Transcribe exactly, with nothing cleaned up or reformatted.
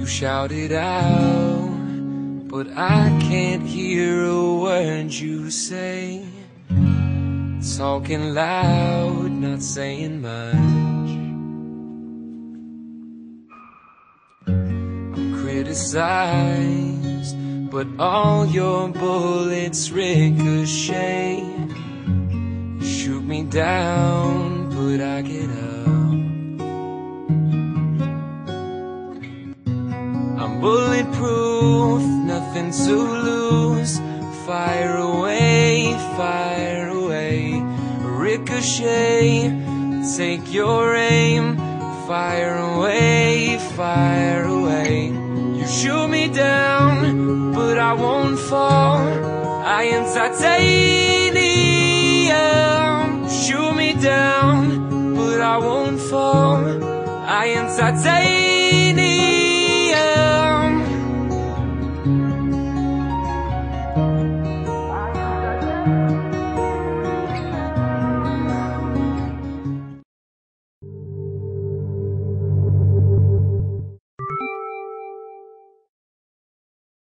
You shout it out, but I can't hear a word you say. Talking loud, not saying much. I'm criticized, but all your bullets ricochet. You shoot me down, but I get up. I'm bulletproof, nothing to lose. Fire away, fire away. Ricochet, take your aim. Fire away, fire away. You shoot me down, but I won't fall. I am titanium. Shoot me down, but I won't fall. I am titanium.